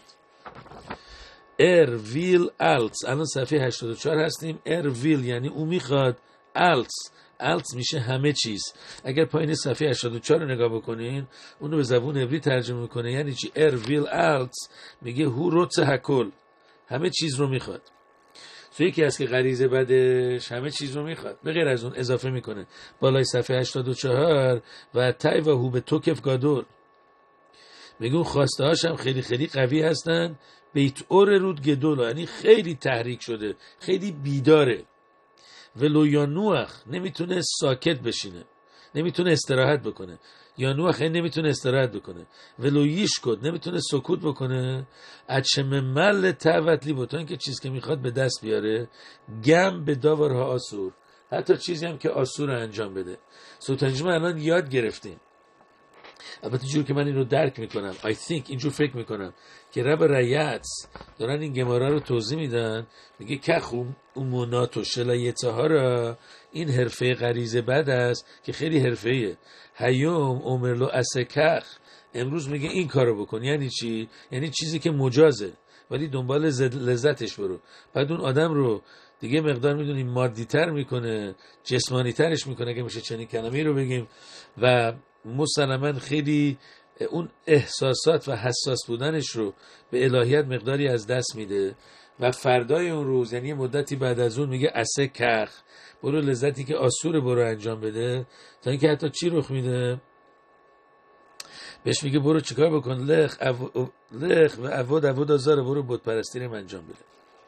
ویل التس الان صفحه 84 هستیم. ویل یعنی او میخواد، التس میشه همه چیز. اگر پایین صفحه 84 رو نگاه بکنین اونو به زبون عبری ترجمه میکنه. یعنی چی؟ ویل التس میگه هو روتس هکل همه چیز رو میخواد. تو یکی هست که غریزه بدش همه چیز رو میخواد، به غیر از اون اضافه میکنه بالای صفحه 84 و تای و هو به توکف گادول میگه اون خواسته هاش هم خیلی خیلی قوی هستن. بیت اور رود گدول یعنی خیلی تحریک شده، خیلی بیداره. ولو یانوخ نمیتونه ساکت بشینه، نمیتونه استراحت بکنه. یانوخ این نمیتونه استراحت بکنه. ولو یشکد نمیتونه سکوت بکنه. اچم مل تعوت لی بوتون که چیز که میخواد به دست بیاره. گم به داورها آسور حتی چیزی هم که آسور انجام بده. سوتانجمه الان یاد گرفتیم. البته جور که من این رو درک میکنم اینجور فکر میکنم که رب رایت دارن این گمارا رو توضیح میدن. میگه کخوم امونات و شلایته ها را این حرفه غریزه بد است که خیلی حرفه‌ایه. هیوم عمرلو اسکخ امروز میگه این کارو بکن. یعنی چی؟ یعنی چیزی که مجازه ولی دنبال لذتش برو. بعد اون آدم رو دیگه مقدار میدونیم مادی تر میکنه، جسمانی ترش میکنه که میشه چنین کلمه‌ای رو بگیم و مسلماً خیلی اون احساسات و حساس بودنش رو به الهیت مقداری از دست میده و فردای اون روز یعنی مدتی بعد از اون میگه اسه کخ برو لذتی که آسور برو انجام بده. تا اینکه حتی چی رخ میده؟ بهش میگه برو چیکار بکن؟ لخ و عواد آزار برو بت پرستی رو انجام بده.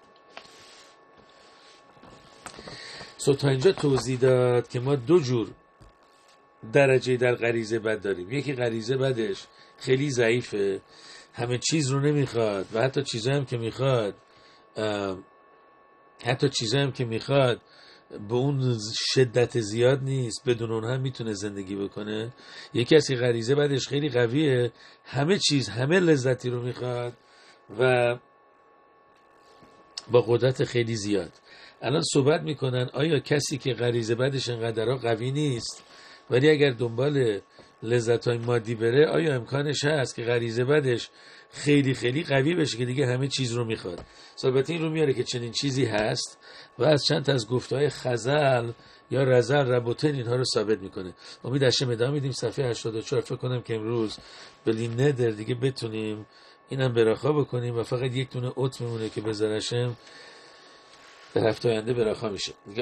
تا اینجا توضیح داد که ما دو جور درجه در غریزه بد داریم. یکی غریزه بدش خیلی ضعیفه، همه چیز رو نمیخواد و حتی چیزایی هم که میخواد به اون شدت زیاد نیست، بدون اون هم میتونه زندگی بکنه. یکی از که غریزه بدش خیلی قویه، همه چیز همه لذتی رو میخواد و با قدرت خیلی زیاد. الان صحبت میکنن آیا کسی که غریزه بدش انقدر قوی نیست ولی اگر دنبال لذت‌های مادی بره آیا امکانش هست که غریزه بدش خیلی خیلی قوی بشه که دیگه همه چیز رو میخواد؟ البته این رو میاره که چنین چیزی هست و از چند از گفته‌های خزل یا رزل ربوتن اینها رو ثابت میکنه. امید اشم ادامه میدیم صفحه 84. فکر کنم که امروز بلی ندر دیگه بتونیم اینم براخا بکنیم و فقط یک دونه اوت میمونه که بذارشم در هفته آینده براخا میشه. میگه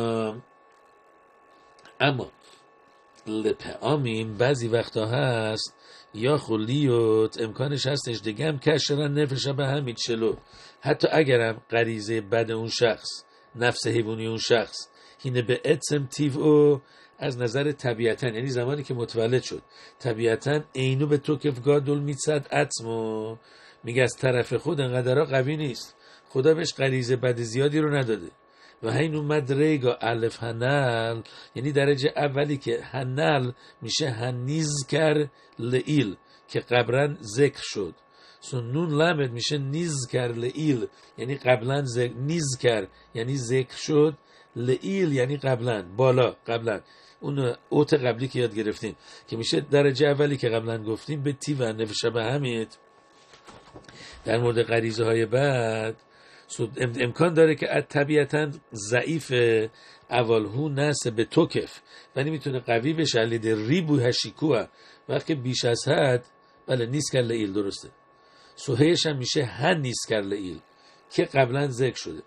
اما لپامیم بعضی وقتا هست یا خلیوت امکانش هستش دیگه هم کشرن نفشه به همین چلو حتی اگرم غریزه بد اون شخص، نفس حیوانی اون شخص اینه به اتسم تیو او از نظر طبیعتاً یعنی زمانی که متولد شد طبیعتاً اینو به تو کفگادل میصد اتمو میگه از طرف خود انقدر قوی نیست، خدا بهش غریزه بد زیادی رو نداده و این اومد ریگا الف هنل یعنی درجه اولی که هنل میشه هنیزکر لئیل که قبلا ذکر شد. نون لامد میشه نیزکر لئیل یعنی قبلا نیزکر یعنی ذکر شد، لئیل یعنی قبلا بالا، قبلا اون اوت قبلی که یاد گرفتیم که میشه درجه اولی که قبلا گفتیم به تی و نفشه به همید در مورد غریزه های بعد امکان داره که طبیعتاً ضعیف اول هو نسه به توکف ولی میتونه قوی بشه لید ریبو هشیکوه وقتی بیش از حد. بله نیست کر لئیل درسته. سوهیش هم میشه هن نیست کر لئیل که قبلا ذکر شده.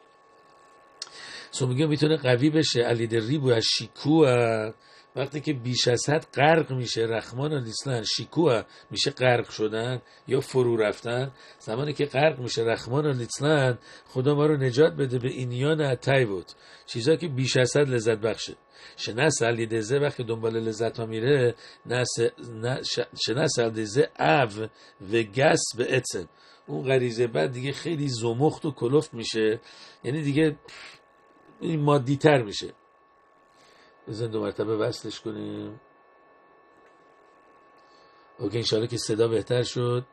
میگه میتونه قوی بشه علید ریبو از شیکوه، وقتی که بیش از حد غرق میشه، رحمان الیسلن شیکوه میشه غرق شدن یا فرو رفتن. زمانی که غرق میشه رحمان الیسلن، خدا ما رو نجات بده به اینیان اتای بود، چیزا که بیش از حد لذت بخشه. شنس علیدزه وقتی دنبال لذت ها میره، شنس علیدزه او و گس به اتم، اون غریزه بعد دیگه خیلی زمخت و کلفت میشه، یعنی دیگه این مادی تر میشه. بزن 2 مرتبه وصلش کنیم. اوکی، انشاءالله که صدا بهتر شد.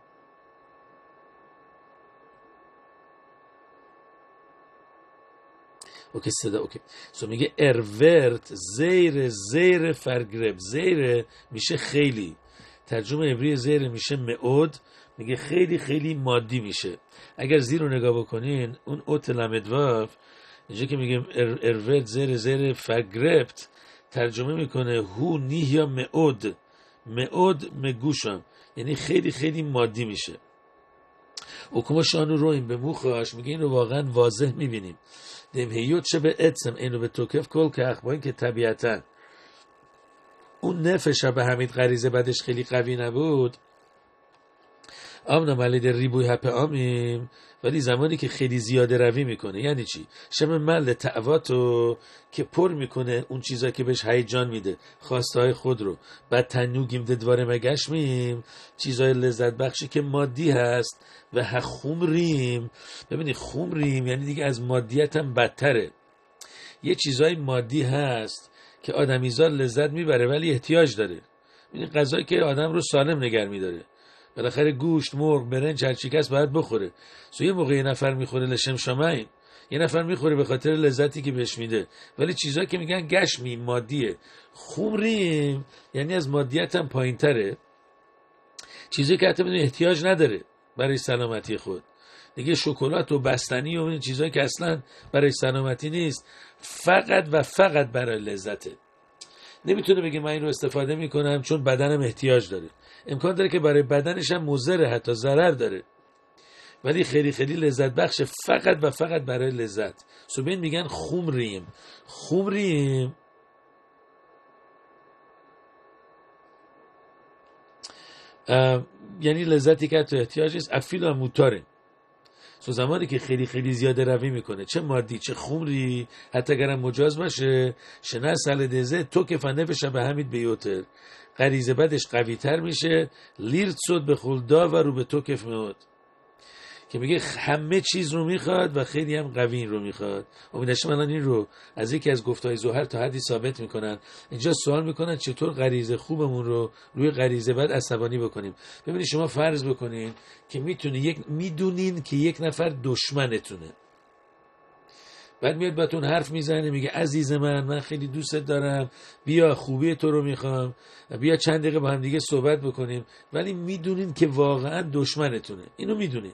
اوکی صدا اوکی. میگه ارورت زیر فرگرب، زیر میشه خیلی، ترجمه عبری زیر میشه معود، میگه خیلی خیلی مادی میشه. اگر زیر رو نگاه بکنین، اون اوت لمدواف اینجا که میگه ارورت زیر فرگربت، ترجمه میکنه هو نیه معود مگوشم، یعنی خیلی خیلی مادی میشه. و کما شانو رو این به موخاش، میگه این رو واقعا واضح میبینیم. دمهیوت چه به اتسم این رو به توکف کل که اخبایی که طبیعتا اون نفش به همین غریزه بعدش خیلی قوی نبود، آمنا ملید ریبوی هپ آمیم، ولی زمانی که خیلی زیاده روی میکنه، یعنی چی؟ شم مل تعواتو که پر میکنه اون چیزا که بهش هیجان میده، خواسته های خود رو، بعد تنوگیم ددواره مگش میم، چیزای لذت بخشی که مادی هست و خمریم. ببینی خمریم یعنی دیگه از مادیت هم بدتره. یه چیزای مادی هست که آدمیزاد لذت میبره ولی احتیاج داره، این غذایی که آدم رو سالم نگه میداره، بالاخره گوشت، مرغ، برنج، هر چی کس باید بخوره. یه موقع یه نفر میخوره لشم شامین، یه نفر میخوره به خاطر لذتی که بهش میده، ولی چیزایی که میگن گشمی مادیه. خمریم یعنی از مادیت هم پایین تره، چیزایی که حتی بدون احتیاج نداره برای سلامتی خود. دیگه شکلات و بستنی و این چیزایی که اصلا برای سلامتی نیست، فقط و فقط برای لذته. نمیتونه بگه من این رو استفاده میکنم چون بدنم احتیاج داره. امکان داره که برای بدنش هم مضره، حتی ضرر داره، ولی خیلی خیلی لذت بخشه، فقط و فقط برای لذت. سوبین میگن خمریم یعنی لذتی که تو احتیاج نیست. افیلو هم موتاره، زمانی که خیلی خیلی زیاده روی میکنه، چه مادی چه خمری، حتی اگرم مجاز باشه، شنه سل دزه تو که فنفش به همید بیوتر، غریزه بدش قوی تر میشه، لیرت صد به خلدا و رو به تو کف میاد، که میگه همه چیز رو میخواد و خیلی هم قوی این رو میخواد. امیدشم الان این رو از یکی از گفتهای زهر تا حدی ثابت میکنن. اینجا سوال میکنن چطور غریزه خوبمون رو روی غریزه بد عصبانی بکنیم. ببینید شما فرض بکنین که میدونین که یک نفر دشمنتونه، بعد میاد بهتون حرف میزنه، میگه عزیز من خیلی دوستت دارم، بیا خوبی تو رو میخوام، بیا چند دقیقه با هم دیگه صحبت بکنیم، ولی میدونین که واقعا دشمنتونه، اینو میدونین.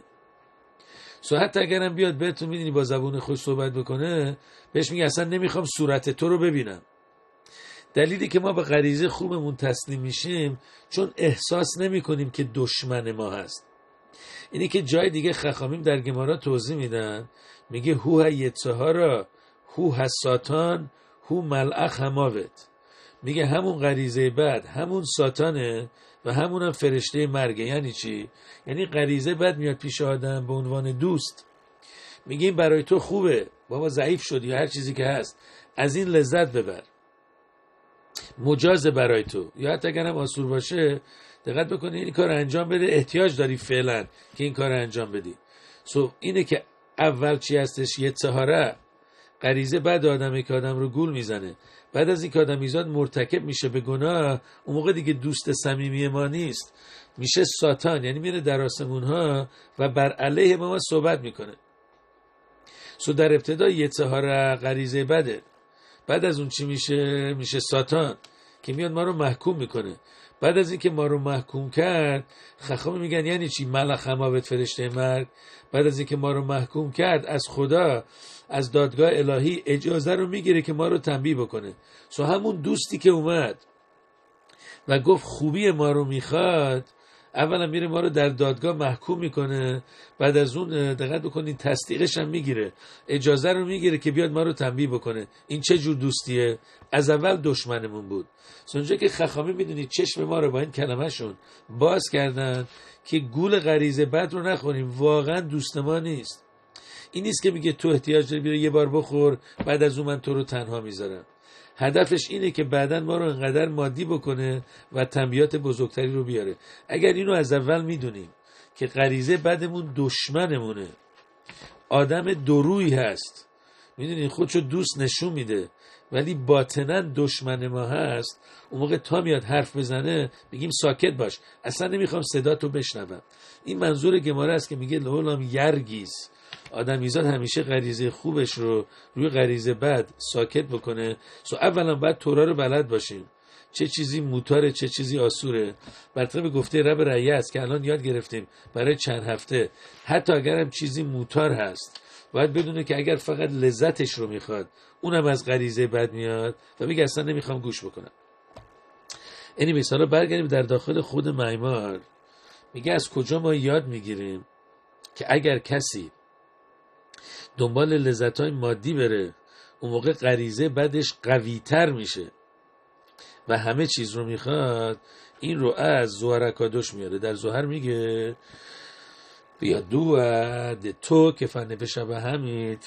حتی اگرم بیاد بهتون میدونی با زبون خوش صحبت بکنه، بهش میگه اصلا نمیخوام صورت تو رو ببینم. دلیلی که ما به غریزه خوبمون تسلیم میشیم چون احساس نمیکنیم که دشمن ما هست. اینی که جای دیگه خخامیم در گمارا توضیح میدن، میگه هو یتسهارا هو ساتان هو ملعخ هماوت، میگه همون غریزه بد همون ساتانه و همون هم فرشته مرگه. یعنی چی؟ یعنی غریزه بد میاد پیش آدم به عنوان دوست، میگه این برای تو خوبه، بابا ضعیف شدی یا هر چیزی که هست، از این لذت ببر، مجاز برای تو، یا حتی اگرم آسور باشه دقت بکنی این کار انجام بده، احتیاج داری فعلا که این کار انجام بدی. اینه که اول چی هستش؟ یه تهاره غریزه بد آدمه که آدم رو گول میزنه، بعد از این که آدم ایزاد مرتکب میشه به گناه، اون موقع دیگه دوست صمیمی ما نیست، میشه ساتان، یعنی میره در آسمون ها و بر علیه ما صحبت میکنه. در ابتدا یه تهاره غریزه بده، بعد از اون چی میشه؟ میشه ساتان که میاد ما رو محکوم میکنه. بعد از اینکه ما رو محکوم کرد، خخام میگن یعنی چی؟ ملخ هماوت فرشته مرگ. بعد از اینکه ما رو محکوم کرد، از خدا، از دادگاه الهی اجازه رو میگیره که ما رو تنبیه بکنه. همون دوستی که اومد و گفت خوبی ما رو میخواد، اولا میره ما رو در دادگاه محکوم میکنه، بعد از اون دقت بکنین تصدیقش هم میگیره، اجازه رو میگیره که بیاد ما رو تنبیه بکنه. این چه جور دوستیه؟ از اول دشمنمون بود. اونجا که خخامی میدونید چشم ما رو با این کلمه‌شون باز کردن که گول غریزه بد رو نخوریم. واقعا دوست ما نیست. این نیست که میگه تو احتیاج داری بیا یه بار بخور، بعد از اون من تو رو تنها میذارم. هدفش اینه که بعداً ما رو انقدر مادی بکنه و تنبیهات بزرگتری رو بیاره. اگر اینو از اول میدونیم که غریزه بدمون دشمنمونه، آدم دورویی هست، میدونین خودشو دوست نشون میده ولی باطناً دشمن ما هست، اون موقع تا میاد حرف بزنه بگیم ساکت باش، اصلا نمیخوام صداتو بشنوم. این منظور گماره است که میگه لولام یرگیز، آدمیزاد همیشه غریزه خوبش رو روی غریزه بد ساکت بکنه. اولا باید تورا رو بلد باشیم، چه چیزی موتاره چه چیزی آسوره. بر طبق گفته رب رعیه است که الان یاد گرفتیم برای چند هفته، حتی اگر هم چیزی موتار هست باید بدونه که اگر فقط لذتش رو میخواد اونم از غریزه بد میاد و بگه اصلا نمیخوام گوش بکنم. یعنی مثلا برگردیم در داخل خود معمار، میگه از کجا ما یاد میگیریم که اگر کسی دنبال لذت‌های مادی بره اون موقع غریزه بدش قوی‌تر میشه و همه چیز رو میخواد. این رو از زهر اکادوش میاره. در زهر میگه بیا دواد تو که فنه به شبه همید،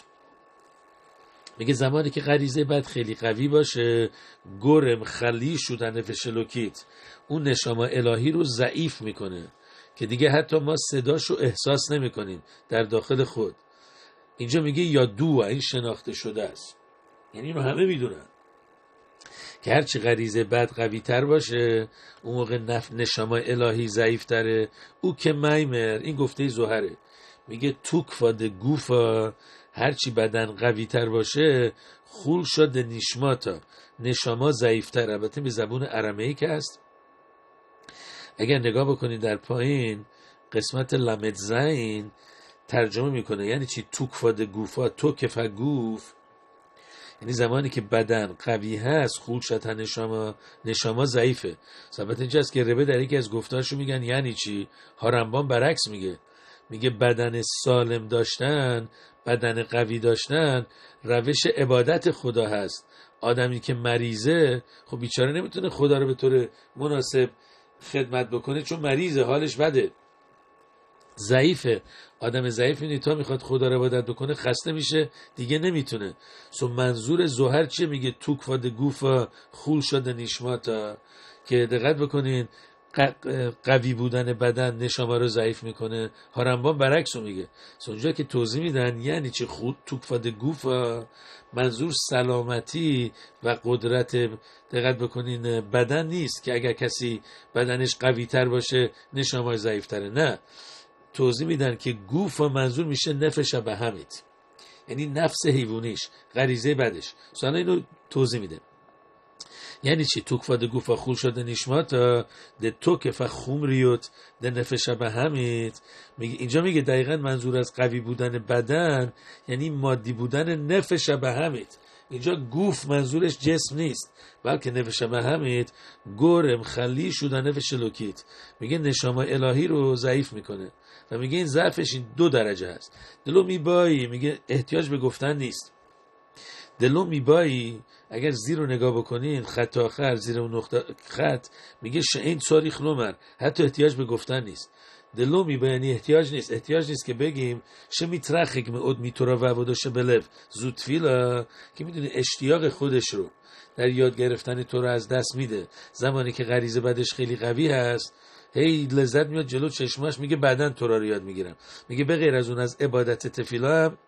میگه زمانی که غریزه بد خیلی قوی باشه گرم خلی شدن فشلوکیت، اون نشامه الهی رو ضعیف میکنه که دیگه حتی ما صداشو احساس نمیکنیم در داخل خود. اینجا میگه یا دو، این شناخته شده است، یعنی اینو همه میدونن که هرچی غریزه بد قوی تر باشه اون موقع نشامه الهی ضعیف تره. او که میمر، این گفته زهره، میگه توکفاد گوفا، هرچی بدن قوی تر باشه خول شد نشماتا، نشاما ضعیف تر. البته به زبون ارامئیک است. اگر نگاه بکنید در پایین قسمت لمد زین ترجمه میکنه یعنی چی توکفاد گوفا، توکف گوف یعنی زمانی که بدن قوی هست خول شد نشاما ضعیفه. ثابت اینجاست که ربه در یکی از گفتارشو میگن یعنی چی، هارمبان برعکس میگه بدن سالم داشتن، بدن قوی داشتن روش عبادت خدا هست. آدمی که مریضه خب بیچاره نمیتونه خدا رو به طور مناسب خدمت بکنه چون مریضه، حالش بده، ضعیفه. آدم ضعیف اینی تا میخواد خدا رو عبادت بکنه خسته میشه دیگه نمیتونه. منظور زهر چیه؟ میگه توکفاد گوفا خول شده نیشماتا، که دقت بکنین قوی بودن بدن نشامه رو ضعیف میکنه. هارمبان برعکس رو میگه. اونجا که توضیح میدن یعنی چی توکفاد گوفا، منظور سلامتی و قدرت، دقت بکنین، بدن نیست که اگر کسی بدنش قوی تر باشه نشامه ضعیف تره، نه. توضیح میدن که گوف منظور میشه نفش به همید، یعنی نفس حیوانیش، غریزه بدش. سوال اینو توضیح میده یعنی چی توکفاد گوفا خول شده نشماتا ده توکف خومریوت ده نفش به همید. اینجا میگه دقیقا منظور از قوی بودن بدن یعنی مادی بودن نفش به همید. اینجا گوف منظورش جسم نیست بلکه نفش به همید، گرم خلی شدن نفش لوکیت. میگه نشامه الهی رو ضعیف میکنه و میگه این ضعفش این 2 درجه هست. دلو میبایی، میگه احتیاج به گفتن نیست، دلو میبایی. اگر زیر رو نگاه بکنین خط آخر زیر اون نقطه خط میگه شعین تاریخ نمر، حتی احتیاج به گفتن نیست. دلو میبایی یعنی احتیاج نیست که بگیم شه میترخک مئود میتورا و وداشه بلف زود فیلا، که میدونی اشتیاق خودش رو در یاد گرفتن تو رو از دست میده. زمانی که غریزه بدش خیلی قوی هست هی لذت میاد جلو چشماش، میگه بعدن تو رو یاد میگیرم. میگه به غیر از اون از عبادت تفیلا هم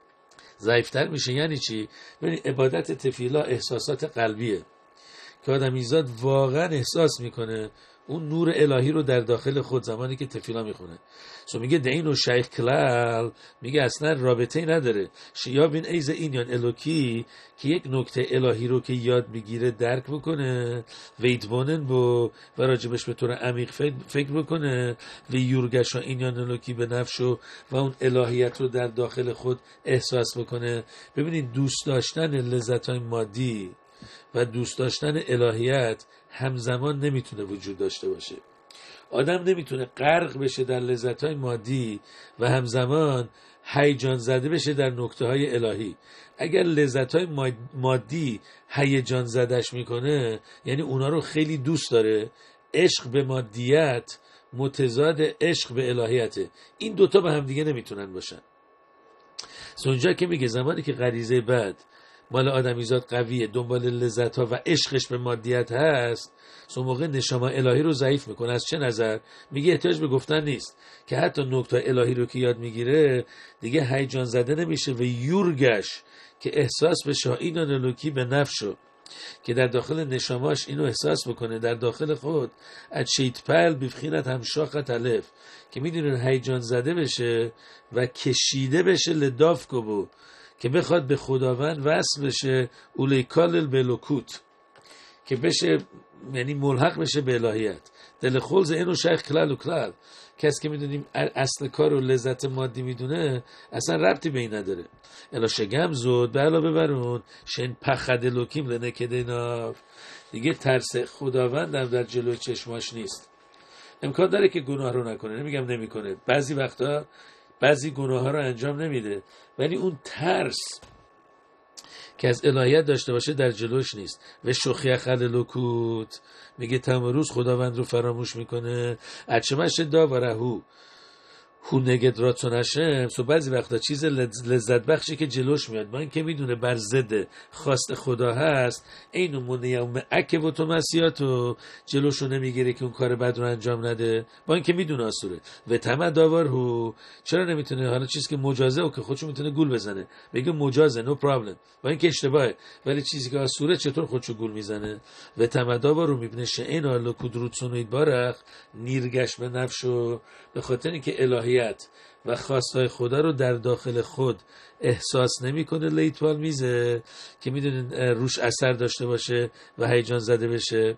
ضعیفتر میشه. یعنی چی؟ یعنی عبادت تفیلا احساسات قلبیه که آدمیزاد واقعا احساس میکنه اون نور الهی رو در داخل خود زمانی که تفیلا میخونه. میگه دین و شیخ کلال، میگه اصلا رابطه نداره شیابین ایز اینیان الوکی که یک نکته الهی رو که یاد بگیره درک بکنه ویدوانن و راجبش به طور عمیق فکر بکنه و یورگش و اینیان الوکی به نفشو و اون الهیت رو در داخل خود احساس بکنه. ببینید دوست داشتن لذت‌های مادی و دوست داشتن الهیت همزمان نمیتونه وجود داشته باشه. آدم نمیتونه غرق بشه در لذت‌های مادی و همزمان هیجان زده بشه در نکته‌های الهی. اگر لذت‌های مادی هیجان زدش میکنه، یعنی اونا رو خیلی دوست داره. عشق به مادیت متضاد عشق به الهیته. این دوتا به هم دیگه نمیتونن باشن. اونجا که میگه زمانی که غریزه بد مال آدمیزاد قویه، دنبال لذت ها و عشقش به مادیت هست، اون موقع نشما الهی رو ضعیف میکنه. از چه نظر؟ میگه احتیاج به گفتن نیست که حتی نکته الهی رو که یاد میگیره دیگه هیجان زده نمیشه و یورگش که احساس بشه این الوکی به نفسو، که در داخل نشاماش اینو احساس بکنه در داخل خود، از شیط پل بفخینت هم شاقت الف، که میدونه هیجان زده بشه و کشیده بشه لداف کبو، که بخواد به خداوند وصل بشه، اولیکال البلوکوت، که بشه یعنی ملحق بشه به الهیت. دل خلز اینو شیخ کلل و کلل. کسی که میدونیم اصل کار و لذت مادی میدونه اصلا ربطی به این نداره. الا شگم زود به علاوه برون شن پخد لوکیم لنکدیناف، دیگه ترس خداوندم در جلوی چشماش نیست. امکان داره که گناه رو نکنه، نمیگم نمیکنه، بعضی وقتا بعضی گناه ها رو انجام نمیده، ولی اون ترس که از الهیت داشته باشه در جلوش نیست. و شخی خل لکوت میگه تمام روز خداوند رو فراموش میکنه. اچمش داورهو هو نگد راتونشم. سو بعضی وقتا چیز لذت بخشی که جلوش میاد، با اینکه میدونه بر ضد خواست خدا هست، اینو منیوم اکه و تو مسیاتو جلوشو نمیگیره که اون کار بد رو انجام نده، با اینکه میدونه آسوره. و تمه داور هو چرا نمیتونه حالا چیزی که مجازه و که خودشو میتونه گول بزنه بگه مجازه نو پرابلم، با اینکه اشتباهه، ولی چیزی که آسوره چطور خودشو گول میزنه. و تمه داور رو میبینه شئین آلو کدرود سونید بارخ نیرگش به نفسو، به خاطر اینکه الهی و خواستهای خدا رو در داخل خود احساس نمیکنه، لیتوال میزه که میدونین روش اثر داشته باشه و هیجان زده بشه.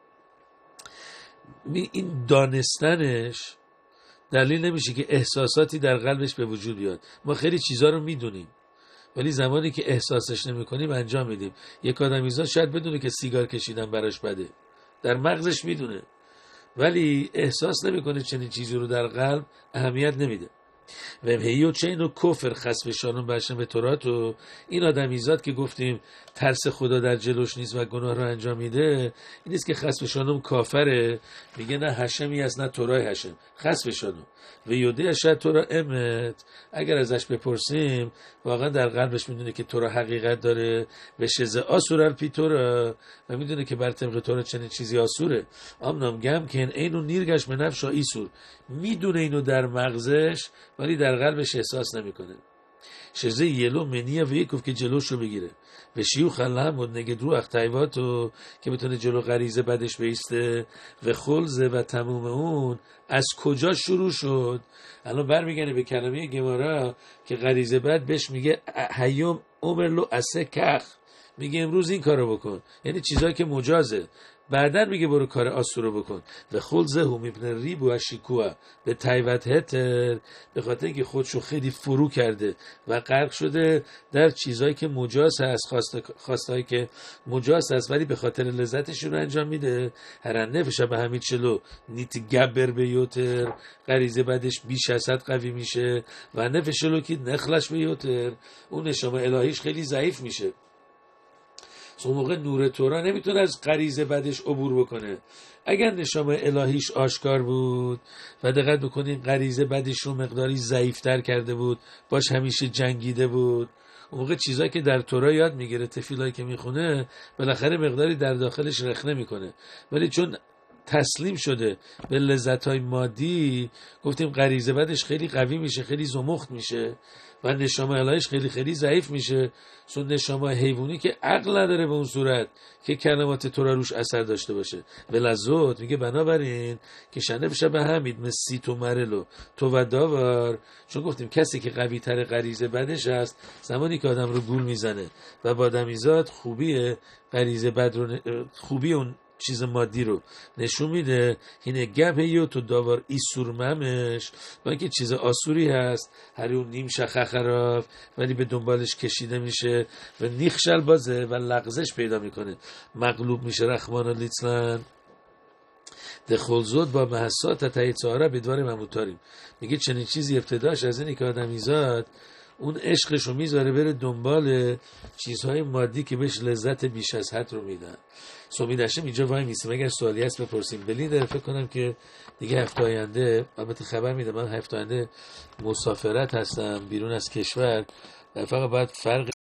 این دانستنش دلیل نمیشه که احساساتی در قلبش به وجود بیاد. ما خیلی چیزا رو میدونیم ولی زمانی که احساسش نمیکنیم انجام میدیم. یک آدمیزاد شاید بدونه که سیگار کشیدن براش بده، در مغزش میدونه، ولی احساس نمیکنه چنین چیزی رو در قلب اهمیت نمیده. و هیو چه اینو کفر خسف شانون برشن به توراتو، این آدمیزاد که گفتیم ترس خدا در جلوش نیست و گناه رو انجام میده، این نیست که خسف شانون کافره، میگه نه هشمی است نه تورای هشم، خسف شانون و یوده شاید تورا امت، اگر ازش بپرسیم واقعا در قلبش میدونه که تورا حقیقت داره و شزه آسور الپی تورا، و میدونه که بر طبق تورا چنین چیزی آسوره. آمنام گم کن اینو نیرگش به نفشا ایسور، میدونه اینو در مغزش ولی در قلبش احساس نمیکنه. شزه یلو منیه و یکوف که جلوشو بگیره و شیوخ هم و نگد رو اختیواتو که بتونه جلو غریزه بدش بیسته. و خلزه و تموم اون از کجا شروع شد؟ الان برمیگنه به کلمه گمارا که غریزه بد بهش میگه هیوم عمرلو اسه کخ، میگه امروز این کارو بکن، یعنی چیزایی که مجازه، بعدن میگه برو کار آسورو بکن. و خلزه هم میبنه ریبو اشیکوه به تایوت هتر، به خاطر اینکه خودشو خیلی فرو کرده و غرق شده در چیزایی که مجاز هست، خواستهایی که مجاز هست، ولی به خاطر لذتش رو انجام میده. هرن نفشه به همین چلو نیت گبر به یوتر، غریزه بعدش بیش از حد قوی میشه و نفشه که نخلش به یوتر، اون نشامه الهیش خیلی ضعیف میشه. اون موقع نور تورا نمیتونه از غریزه بدش عبور بکنه. اگر نشامه الهیش آشکار بود و دقت بکنین غریزه بدش رو مقداری ضعیفتر کرده بود، باش همیشه جنگیده بود، اون موقع چیزایی که در تورا یاد میگیره، تفیلایی که میخونه، بالاخره مقداری در داخلش رخنه میکنه. ولی چون تسلیم شده به لذت‌های مادی، گفتیم غریزه بدش خیلی قوی میشه، خیلی زمخت میشه و نشامه الهیش خیلی خیلی ضعیف میشه. چون نشامه حیوانی که عقل نداره به اون صورت که کلمات تورا روش اثر داشته باشه. ولذات میگه بنابراین که شنه بشه به همید مسی تو مرلو تو و داور، چون گفتیم کسی که قوی تر غریزه بدش هست زمانی که آدم رو گول میزنه و با آدمیزاد خوبی غریزه بد رو، خوبی اون چیز مادی رو نشون میده. اینه گپ یو تو داور ایسور ممش، با اینکه چیز آسوری هست، هر اون نیم شخه خراف، ولی به دنبالش کشیده میشه و نیخشل بازه و لغزش پیدا میکنه، مغلوب میشه رحمان و لیتلن. دخل زود با محسات تایید سهاره بدوار مموتاریم. میگه چنین چیزی ابتداش از اینی که آدمیزاد اون عشقش رو میذاره بره دنبال چیزهای مادی که بهش لذت بیش از حد رو میدن. سومید هاشم اینجا وای میسیم، اگر سوالی هست بپرسیم. بلین فکر کنم که دیگه هفته آینده، البته خبر میدم من هفته آینده مسافرت هستم بیرون از کشور، فقط باید فرق